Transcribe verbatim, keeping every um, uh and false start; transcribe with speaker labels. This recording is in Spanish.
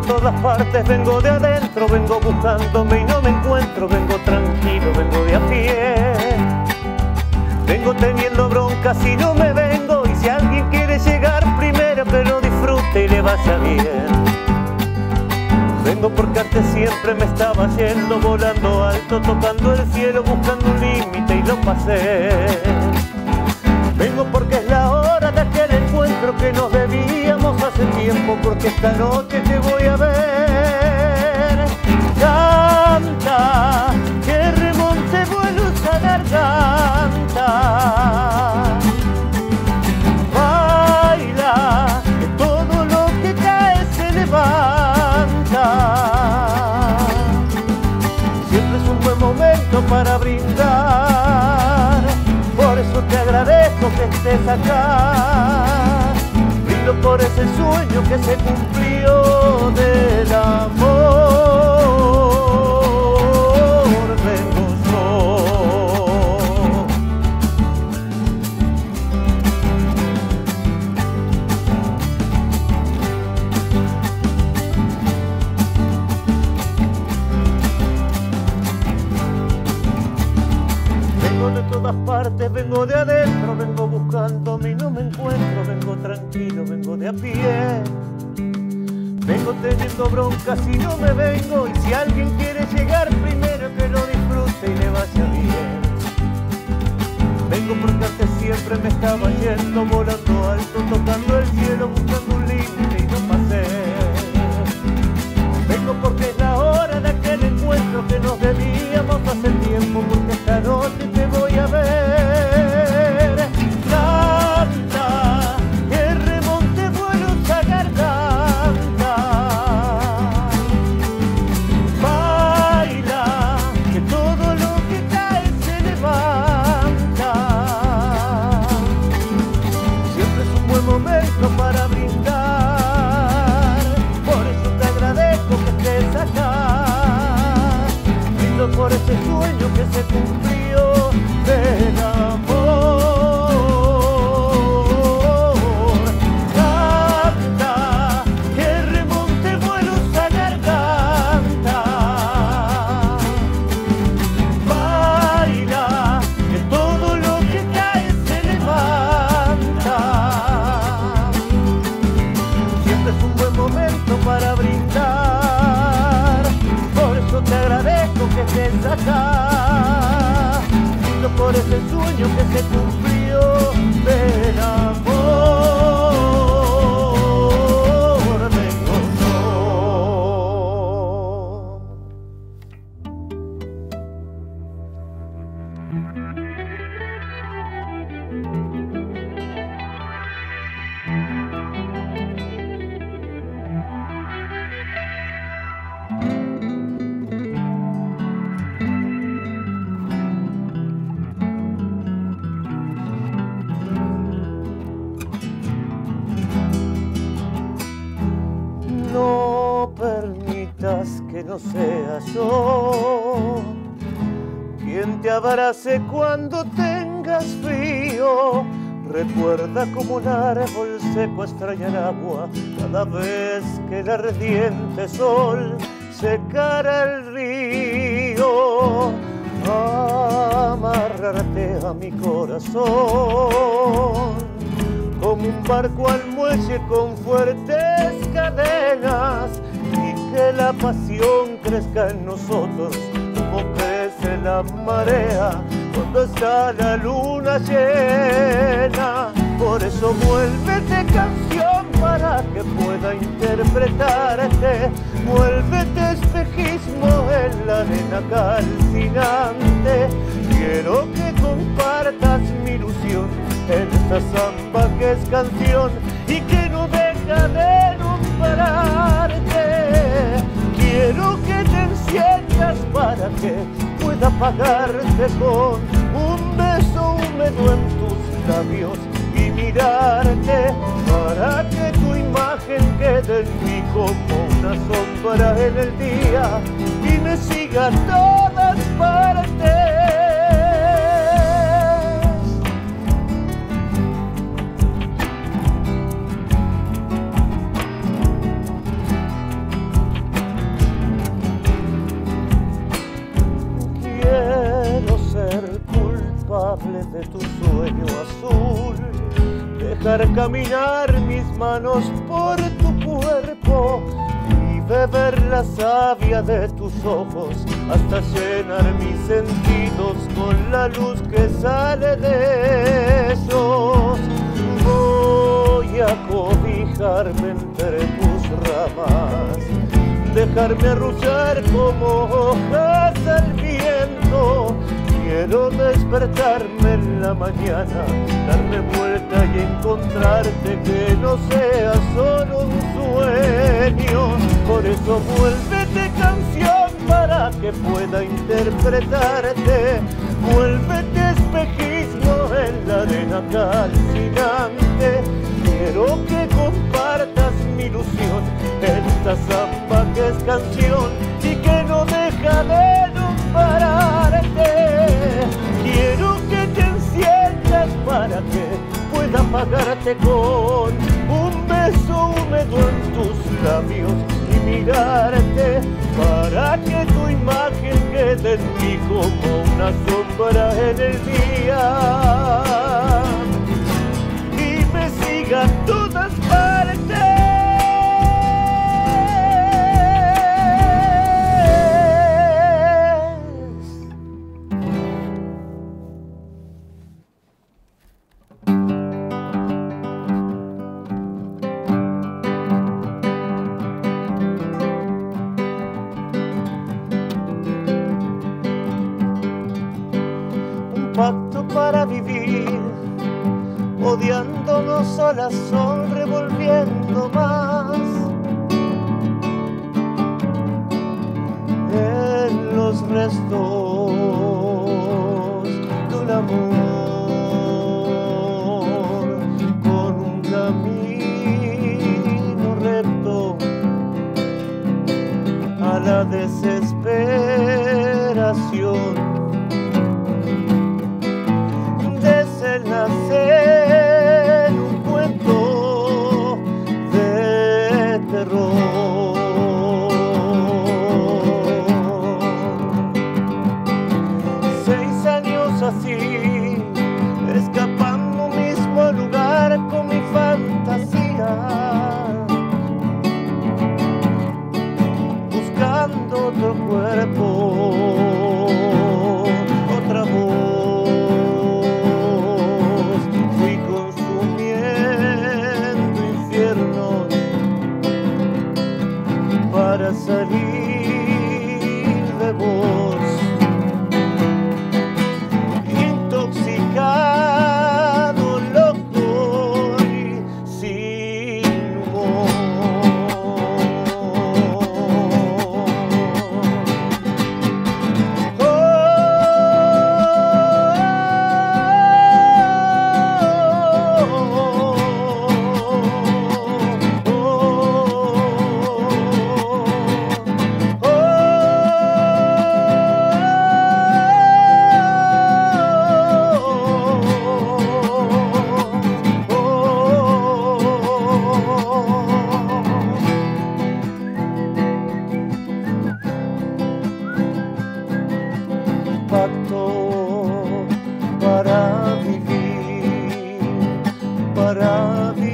Speaker 1: todas partes, vengo de adentro, vengo buscándome y no me encuentro, vengo tranquilo, vengo de a pie. Vengo teniendo broncas y no me vengo, y si alguien quiere llegar primero que lo disfrute y le vaya bien. Vengo porque antes siempre me estaba yendo, volando alto, tocando el cielo, buscando un límite y lo pasé. Vengo porque es la hora de aquel encuentro que nos debíamos hace tiempo, porque esta noche te voy a ver. Canta, que remonte vuelo esa garganta. Baila, que todo lo que cae se levanta. Siempre es un buen momento para brindar, por eso te agradezco que estés acá. Brindo por ese sueño que se cumplió del amor. Vengo yo. Vengo de todas partes, vengo de adentro, vengo buscándome y no me encuentro, vengo tranquilo, vengo de a pie. Vengo teniendo broncas y no me vengo, y si alguien quiere llegar primero que lo disfrute y le vaya bien. Vengo porque antes siempre me estaba yendo, volando alto, tocando el cielo, buscando un límite y no pasé. Vengo porque es la hora de aquel encuentro que nos debíamos hace tiempo, porque esta noche te voy a ver. Canta, que remonte vuelo esa garganta. Baila, que todo lo que cae se levanta. Siempre es un buen momento para brindar, por eso te agradezco que estés acá. Brindo por ese sueño que se cumplió del amor. Canta, que remonte vuelo esa garganta. Baila, que todo lo que cae se levanta. Siempre es un buen momento para brindar, por eso te agradezco que estés acá. Brindo por ese sueño que se cumplió del amor. Vengo yo. No permitas que no sea yo quien te abrace cuando tengas frío. Recuerda como un árbol seco extraña el agua cada vez que el ardiente sol secara el río. Amarrarte a mi corazón como un barco al muelle con fuertes cadenas, y que la pasión crezca en nosotros como crece la marea cuando está la luna llena. Por eso vuélvete canción para que pueda interpretarte, vuélvete espejismo en la arena calcinante. Quiero que compartas mi ilusión en esta samba que es canción y que no deja de nombrarte. Quiero que te enciendas para que pueda pagarte con un beso húmedo en tus labios y mirarte, para que tu imagen quede en mí como una sombra en el día y me siga a todas partes. inexplicable de tu sueño azul. Dejar caminar mis manos por tu cuerpo y beber la savia de tus ojos hasta llenar mis sentidos con la luz que sale de ellos. Voy a cobijarme entre tus ramas, dejarme arrullar como hojas al viento. Quiero despertarme en la mañana, darme vuelta y encontrarte, que no sea solo un sueño. Por eso vuélvete canción para que pueda interpretarte. Vuélvete espejismo en la arena calcinante. Quiero que compartas mi ilusión, esta samba que es canción y que no deja de nombrarte. Quiero que te enciendas para que pueda pagarte con un beso húmedo en tus labios y mirarte, para que tu imagen quede en mí como una sombra en el día y me siga a todas partes. Pacto para vivir, odiándonos a la sol, revolviendo más en los restos de un amor, con un camino recto a la desesperación. Nacer un cuento de terror. Seis años así, escapando mismo al lugar con mi fantasía, buscando otro cuerpo, otra voz. Para salir de vos, intoxicado, loco y sin humor. Oh, pacto para vivir, para vivir.